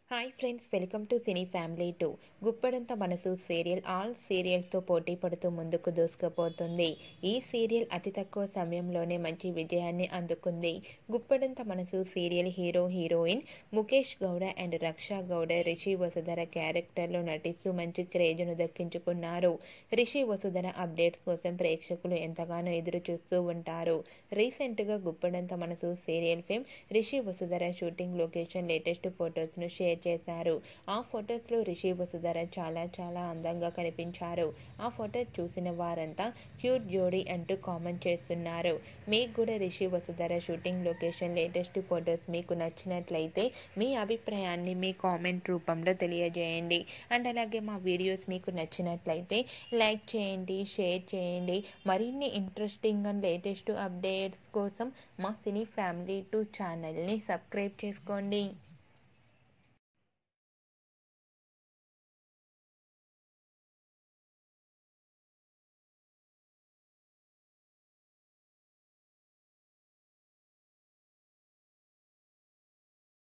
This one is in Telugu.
Hi friends, welcome to cine family 2. Guppedantha Manasu serial all సీరియల్స్తో పోటీ పడుతూ ముందుకు దూసుకుపోతుంది. ఈ సీరియల్ అతి తక్కువ సమయంలోనే మంచి విజయాన్ని అందుకుంది. Guppedantha Manasu serial heroine Mukesh Gowda and Raksha Gowda Rishi Vasudhara క్యారెక్టర్లో నటిస్తూ మంచి క్రేజ్ను దక్కించుకున్నారు. రిషి వసుధర అప్డేట్స్ కోసం ప్రేక్షకులు ఎంతగానో ఎదురు చూస్తూ ఉంటారు. రీసెంట్గా Guppedantha Manasu serial fame Rishi Vasudhara shooting location latest ఫొటోస్ను షేర్ చేశారు. ఆ ఫొటోస్ లో రిషి వసుధర చాలా అందంగా కనిపించారు. ఆ ఫొటోస్ చూసిన వారంతా క్యూట్ జోడీ అంటూ కామెంట్ చేస్తున్నారు. మీకు కూడా Rishi Vasudhara shooting location latest photos మీకు నచ్చినట్లయితే మీ అభిప్రాయాన్ని మీ కామెంట్ రూపంలో తెలియజేయండి. అండ్ అలాగే మా వీడియోస్ మీకు నచ్చినట్లయితే లైక్ చేయండి, షేర్ చేయండి. మరిన్ని ఇంట్రెస్టింగ్ అండ్ లేటెస్ట్ అప్డేట్స్ కోసం మా సినీ ఫ్యామిలీ 2 ఛానల్ని సబ్స్క్రైబ్ చేసుకోండి.